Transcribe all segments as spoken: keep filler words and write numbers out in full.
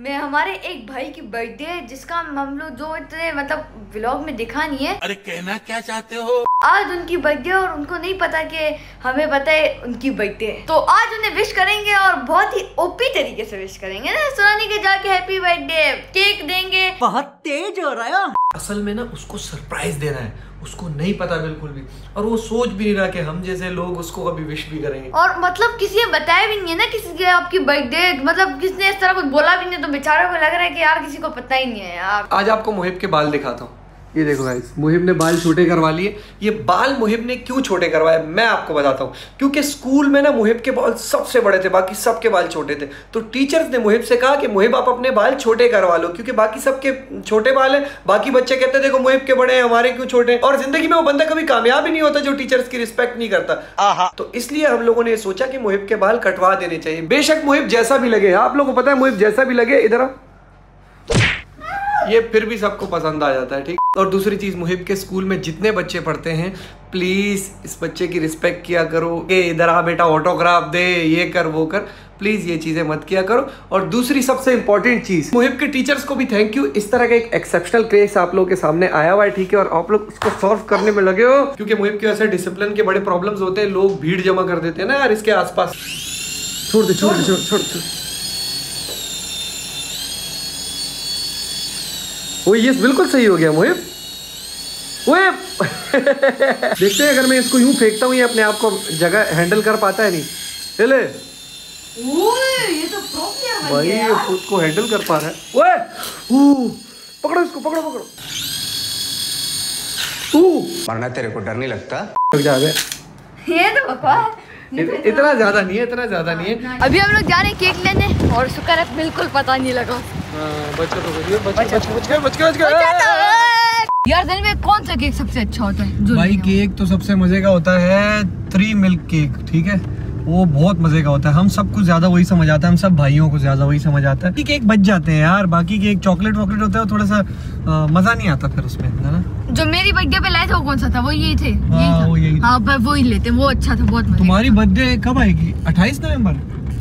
मैं हमारे एक भाई की बर्थडे है जिसका हम लोग जो इतने मतलब व्लॉग में दिखा नहीं है। अरे कहना क्या चाहते हो? आज उनकी बर्थडे और उनको नहीं पता कि हमें पता है उनकी बर्थडे है, तो आज उन्हें विश करेंगे और बहुत ही ओपी तरीके से विश करेंगे ना, सुनाने के जाके हैप्पी बर्थडे, केक देंगे। बहुत तेज हो रहा है। असल में ना उसको सरप्राइज देना है, उसको नहीं पता बिल्कुल भी, और वो सोच भी नहीं रहा कि हम जैसे लोग उसको कभी विश भी करेंगे। और मतलब किसी ने बताया भी नहीं है ना किसी के आपकी बर्थडे, मतलब किसने इस तरह कुछ बोला भी नहीं, तो बेचारों को लग रहा है कि यार किसी को पता ही नहीं है यार। आज आपको मुहिब के बाल दिखाता हूँ। ये देखो गाइस, मुहिब ने बाल छोटे करवा लिए। ये बाल मुहिब ने क्यों छोटे करवाए मैं आपको बताता हूँ। क्योंकि स्कूल में ना मुहिब के बाल सबसे बड़े थे, बाकी सबके बाल छोटे थे। तो टीचर्स ने मुहिब से कहा कि मुहिब आप अपने बाल छोटे करवा लो, क्योंकि बाकी सबके छोटे बाल हैं। बाकी बच्चे कहते देखो मुहिब के बड़े हैं, हमारे क्यों छोटे। और जिंदगी में वो बंदा कभी कामयाब ही नहीं होता जो टीचर्स की रिस्पेक्ट नहीं करता। तो इसलिए हम लोगों ने सोचा कि मुहिब के बाल कटवा देने चाहिए। बेशक मुहिब जैसा भी लगे, आप लोगों को पता है मुहिब जैसा भी लगे, इधर ये फिर भी सबको पसंद आ जाता है, ठीक। और दूसरी चीज, मुहिब के स्कूल में जितने बच्चे पढ़ते हैं प्लीज इस बच्चे की रिस्पेक्ट किया करो कि इधर आ बेटा ऑटोग्राफ दे, ये कर वो कर, प्लीज ये चीजें मत किया करो। और दूसरी सबसे इंपॉर्टेंट चीज, मुहिब के टीचर्स को भी थैंक यू। इस तरह का एक एक्सेप्शनल केस आप लोगों के सामने आया हुआ है, ठीक है, और आप लोग उसको सॉल्व करने में लगे हो। क्योंकि मुहिब के वैसे डिसिप्लिन के बड़े प्रॉब्लम्स होते हैं, लोग भीड़ जमा कर देते हैं ना यार इसके आसपास। छोड़ दे छोड़ दे छोड़ छोड़ छोड़ वो ये बिल्कुल सही हो गया मुहिब। ओए देखते हैं अगर मैं इसको यूं फेंकता हूँ ये अपने आप को जगह हैंडल कर पाता है नहीं। ले ओए ये तो प्रो प्लेयर बन भाई, गया ये खुद को हैंडल कर पा रहा है। ओए ऊ पकड़ो इसको, पकड़ो पकड़ो। ऊ मरना तेरे को डर नहीं लगता? जा बे, ये तो बकवास। इतना ज्यादा नहीं है, इतना ज्यादा नहीं है। अभी हम लोग जा रहे हैं केक लेने और शुक्र है बिल्कुल पता नहीं लगा। बच्चा तो बच बच बच बच गया बच गया। यार दिन में कौन सा केक सबसे अच्छा होता है? जो भाई केक तो सबसे मजे का होता है थ्री मिल्क केक, ठीक है, वो बहुत मजे का होता है। हम सबको ज्यादा वही समझ आता है, हम सब भाइयों को ज्यादा वही समझ आता है। केक बच जाते हैं यार, बाकी केक चॉकलेट वॉकलेट होता है, थोड़ा सा आ, मजा नहीं आता फिर उसमें, है ना। जो मेरी बर्थडे पे लाए थे वो कौन सा था? वो यही थे। हाँ, यही था। वो यही हाँ पर वो ही लेते, वो अच्छा था, बहुत मजे। तुम्हारी बर्थडे कब आएगी? अट्ठाईस नवंबर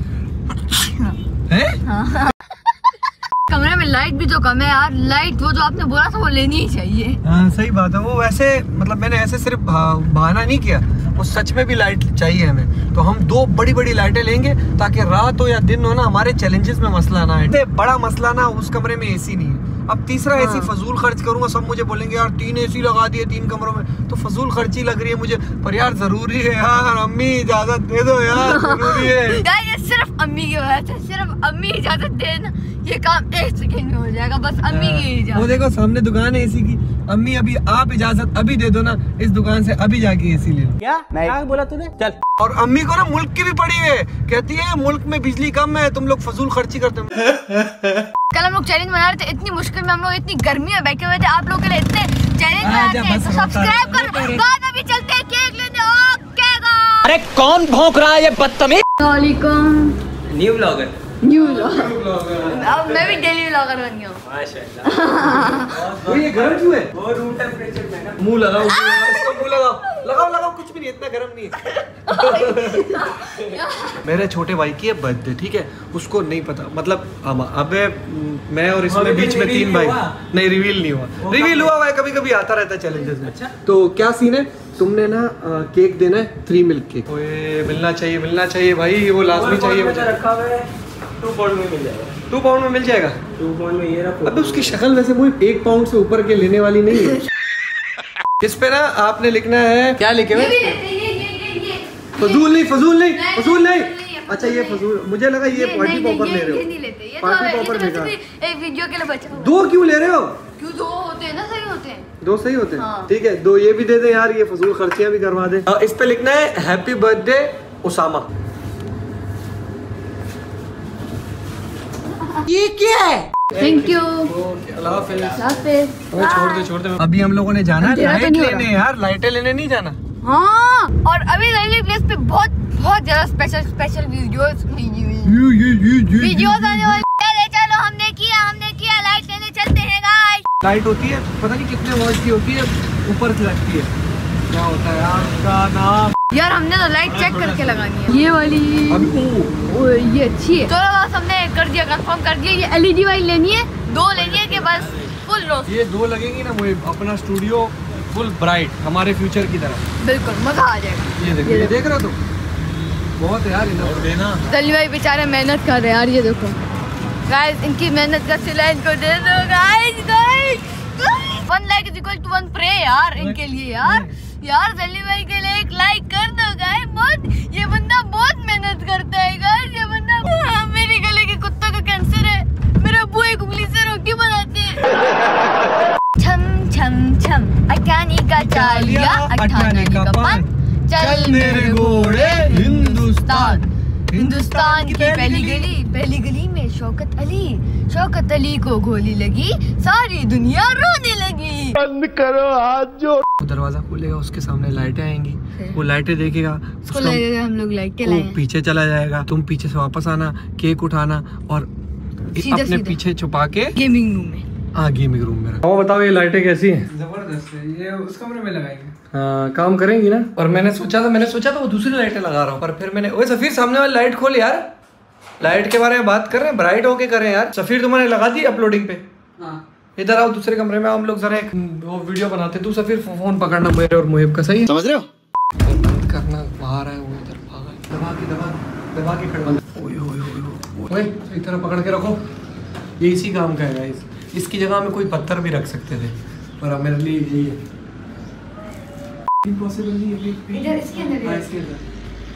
है? हाँ। कमरे में लाइट भी तो कम है यार, लाइट वो जो आपने बोला था वो लेनी ही चाहिए। हाँ सही बात है। वो वैसे मतलब मैंने ऐसे सिर्फ बहाना नहीं किया, वो सच में भी लाइट चाहिए हमें। तो हम दो बड़ी बड़ी लाइटें लेंगे ताकि रात हो या दिन हो ना, हमारे चैलेंजेस में मसला ना है। बड़ा मसला ना, उस कमरे में एसी नहीं है। अब तीसरा एसी फजूल खर्च करूंगा, सब मुझे बोलेंगे यार तीन एसी लगा दिए तीन कमरों में, तो फजूल खर्ची लग रही है मुझे। पर यार जरूरी है यार, अम्मी इजाजत दे दो यार, जरूरी है। यार ये सिर्फ अम्मी की वजह से, सिर्फ अम्मी इजाजत दे ना, ये काम एक सेकंड में हो जाएगा, बस अम्मी की इजाजत। वो देखो सामने दुकान है एसी की, अम्मी अभी आप इजाजत अभी दे दो ना, इस दुकान से अभी जाके एसी ले लो। क्या क्या बोला तूने? चल। और अम्मी को ना मुल्क की भी पड़ी है, कहती है मुल्क में बिजली कम है, तुम लोग फजूल खर्ची करते हो। कल हम लोग चैलेंज बना रहे थे, इतनी मुश्किल में हम लोग इतनी गर्मी में बैठे हुए थे, आप लोगों के लिए इतने चैलेंज बनाते हैं, तो सब्सक्राइब करो। बाद अभी चलते हैं केक लेने। ओके गाइस, अरे कौन भौंक रहा है ये बदतमीज? वालेकुम। New blogger. New vlogger. अब मैं भी डेली व्लॉगर बन गया हूँ। माशाल्लाह। वो ये गर्म क्यों है? वो रूम टेम्परेचर में ना। मुंह लगाओ, इसको मुंह लगाओ, लगाओ लगाओ, कुछ भी नहीं, इतना गर्म नहीं है। मेरे छोटे भाई की है बर्थडे, ठीक है, उसको नहीं पता, मतलब हम अबे मैं और इसमें बीच में तीन भाई। नहीं रिवील नहीं हुआ, रिवील हुआ हुआ है, कभी कभी आता रहता है चैलेंजेस में। तो क्या सीन है, तुमने ना केक देना है थ्री मिल्क केक। ओए मिलना चाहिए, मिलना चाहिए भाई, वो लाजमी चाहिए मुझे। रखा हुआ है, टू पाउंड में मिल जाएगा। टू पाउंड में मिल जाएगा? टू पाउंड में ये रखो। अबे उसकी शक्ल वैसे मुझे एक पाउंड से ऊपर के लेने वाली नहीं है। इस पे ना आपने लिखना है, क्या लिखे हुए? फजूल नहीं, फजूल नहीं, फजूल नहीं। अच्छा ये फजूल, मुझे लगा ये पार्टी पॉपर ले रहे हो। पार्टी पॉपर बेकार। एक वीडियो के लिए बचा। दो क्यों ले रहे हो? क्यों दो होते हैं ना, सही होते हैं। दो सही होते हैं, हाँ। ठीक है, दो ये भी दे दे यार, ये फजूल खर्चियां भी करवा दे। इस पे लिखना है हैप्पी बर्थडे उसामा। ये क्या है? Thank you. अल्लाह हाफिज़। हाफिज़। छोड़ दे छोड़ दे। अभी हम लोगों ने जाना है लाइट लेने यार, लाइटें लेने नहीं जाना। हाँ, और अभी रेलवे प्लेस पे बहुत बहुत ज्यादा स्पेशल स्पेशल वीडियोस वीडियोस आने वाले। चलो चलो, हमने किया हमने किया लाइट लेने चलते हैं गाइस। लाइट होती है, पता नहीं कितने वॉट की होती है, ऊपर से लगती है, क्या होता है यार उसका नाम? यार हमने तो लाइट चेक करके लगानी है, ये वाली। अभी ओ, ये अच्छी है। चलो बस हमने कर कर दिया, कंफर्म कर दिया। ये एलईडी वाली लेनी है, दो लेनी है कि बस फुल रोज। ये दो लगेंगी ना मुझे, अपना स्टूडियो फुल ब्राइट हमारे फ्यूचर की तरह। बिल्कुल मजा आ जाएगा। ये देखो, ये देख रहे हो तुम, बहुत यार इन्होंने देना। जल्दी भाई बेचारे मेहनत कर रहे हैं यार, ये देखो गाइस, इनकी मेहनत का सिला इनको दे दो guys. Guys one like is equal to one pray यार इनके लिए यार। यार जल्दी भाई के लिए एक लाइक कर दो गाइस। बहुत ये बंदा बहुत मेहनत करता है गाइस। ये बंदा हाँ, मेरे गले के कुत्तों का कैंसर है। मेरे अब्बू एक उंगली से रोटी बनाते हैं। छम छम छम अठानी का चालिया, अठानी का पान, चल मेरे घोड़े हिंदुस्तान। हिंदुस्तान की पहली गली, पहली गली में शौकत अली। शौकत अली को गोली लगी, सारी दुनिया रोने लगी। बंद करो हाथ जो। दरवाजा खुलेगा, उसके सामने लाइटें आएंगी, वो लाइटें देखेगा, उसको लगेगा हम लोग लाइटें लाए हैं। पीछे चला जाएगा, तुम पीछे से वापस आना, केक उठाना और सीधा अपने सीधा पीछे छुपा के गेमिंग रूम में। हाँ गेमिंग रूम में। वो बताओ ये लाइटें कैसी हैं? जबरदस्त है, ये उस कमरे में लगाएंगे। हाँ काम करेंगी ना। और मैंने सोचा था मैंने सोचा था वो दूसरी लाइटें लगा रहा हूँ, पर फिर मैंने ओए सफीर सामने वाली लाइट खोल यार। लाइट के बारे में बात कर रहे हैं, ब्राइट होके कर रहे हैं यार। सफीर तुम्हारे लगा दी अपलोडिंग पे? हाँ। इधर आओ दूसरे कमरे में, हम लोग जरा एक वो वीडियो बनाते। तू सफीर फोन पकड़ना मेरे और मुहिब का, सही है? समझ रहे हो? बंद करना, बाहर है वो, इधर भागा। दबा के दबा दबा के खड़ा। ओए ओए ओए ओए सही तरह पकड़ के रखो। ये इसी काम का है गाइस। इसकी जगह में कोई पत्थर भी रख सकते थे, पर अब मेरे लिए यही है। इम्पॉसिबल नहीं है। इधर इसके अंदर है। इसके अंदर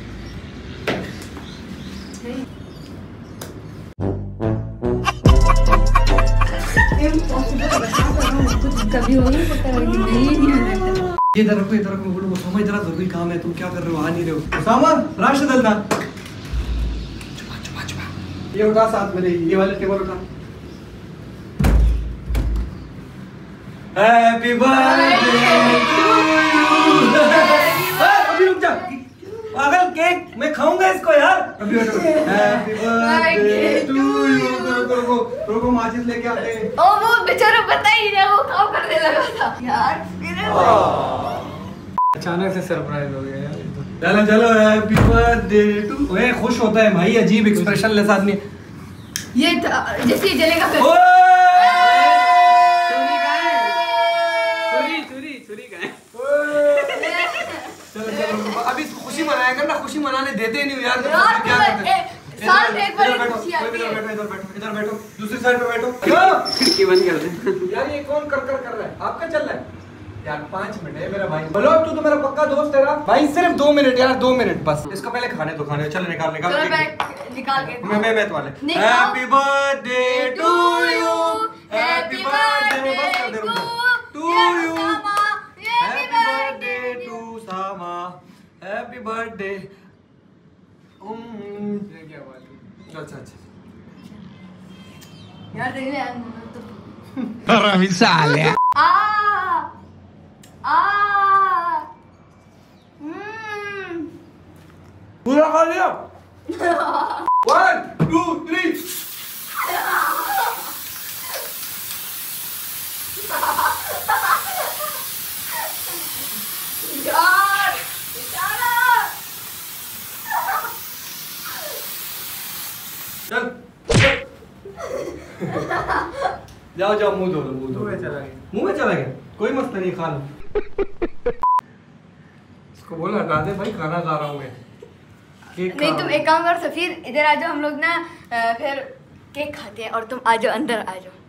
कभी हो नहीं सकता, नहीं ये इधर रखो, इधर रखो। बोलो उसामा इधर जरूरी काम है, तुम क्या कर रहे हो? आ नहीं रहे हो उसामा? राशिद अल्लाह छुपा छुपा छुपा। ये उठा साथ में, ये वाले टेबल उठा। हैप्पी बर्थडे अभी रुक जा पागल, केक मैं खाऊंगा इसको यार। अभी हैप्पी बर्थडे टू यू। रुको रुको रुको, माचिस लेके आते हैं। ओ वो बेचारा पता ही नहीं, वो काम करने लगा था यार। अचानक से सरप्राइज हो गया यार। चलो चलो हैप्पी बर्थडे टू। ओए खुश होता है भाई, अजीब एक्सप्रेशन लेस आदमी। ये जैसे ही जलेगा फिर चोरी चोरी चोरी का है। चलो चलो अभी खुशी मनाया करना, खुशी मनाने देते नहीं यार। यार क्या करते हैं? साल में एक बार इधर बैठो, खुशी आती इधर है। बैठो, इधर बैठो, इधर बैठो, दूसरी साइड पे बैठो। खिड़की बंद कर दे यार ये कौन कर कर कर रहा है? आपका चल रहा है यार। पाँच मिनट है मेरा भाई। बोलो तू तो मेरा पक्का दोस्त है ना भाई। सिर्फ दो मिनट यार, दो मिनट बस। इसको पहले खाने तो खाने। चलो निकाल निकाल चलो केक। मैं निकाल के मैं मैं मैं वाले निकाल। Happy birthday to you, happy birthday बस कर दे to you, happy birthday to सामा, हैप्पी बर्थडे। क्या बात है। अच्छा अच्छा यार देख ले यार तो Risale. आ आ हम्म पूरा खा लिया। One two three. यार बेचारा। चल जाओ जाओ, मुंह धो लो, मुंह धो। मुंह में चला गया। मुंह में चला गया, कोई मसला नहीं, खा लो। इसको बोला हटा दे भाई, खाना खा रहा हूँ मैं। केक नहीं खा तुम रहा एक काम करो सफीर, इधर आ जाओ। हम लोग ना अ, फिर केक खाते हैं और तुम आ जाओ, अंदर आ जाओ।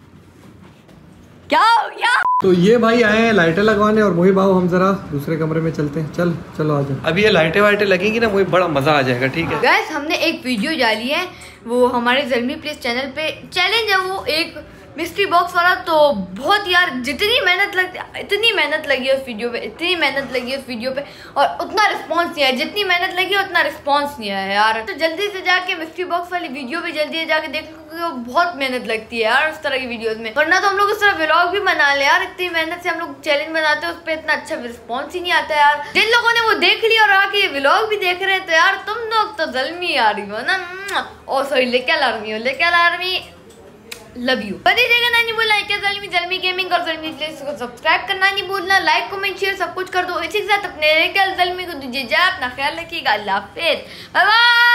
क्या हो गया? तो ये भाई आए हैं लाइटें लगवाने, और वही बाबू हम जरा दूसरे कमरे में चलते हैं। चल चलो आ जाओ। अभी ये लाइटें वाइटें लगेंगी ना, वही बड़ा मजा आ जाएगा। ठीक है गाइस, हमने एक वीडियो डाली है, वो हमारे ज़ल्मी प्लीज चैनल पे चैलेंज है, वो एक मिस्ट्री बॉक्स वाला। तो बहुत यार जितनी मेहनत लग इतनी मेहनत लगी है उस वीडियो पे, इतनी मेहनत लगी है उस वीडियो पे, और उतना रिस्पांस नहीं आया। जितनी मेहनत लगी है उतना रिस्पांस नहीं आया यार। तो जल्दी से जाके मिस्ट्री बॉक्स वाली वीडियो भी जल्दी से जाके देख लो, क्योंकि वो बहुत मेहनत लगती है यार उस तरह की वीडियोस में। वरना तो हम लोग उस तरह व्लॉग भी बना ले यार, इतनी मेहनत से हम लोग चैलेंज बनाते हैं, उस पर इतना अच्छा रिस्पॉन्स ही नहीं आता यार। जिन लोगों ने वो देख लिया और आके व्लॉग भी देख रहे हैं, तो यार तुम लोग तो ज़ल्मी आ रही हो ना। ओ सॉरी, लेके आर्मी हो, लेके आर्मी, लव यू। बता जगह ना नहीं भूलना क्या ज़ल्मी ज़ल्मी गेमिंग और ज़ल्मी प्लेस को सब्सक्राइब करना नहीं भूलना, लाइक कमेंट शेयर सब कुछ कर दो। इसी के साथ अपने ज़ल्मी को दीजिए, अपना ख्याल रखिएगा। अल्लाह हाफिज़, बाय बाय।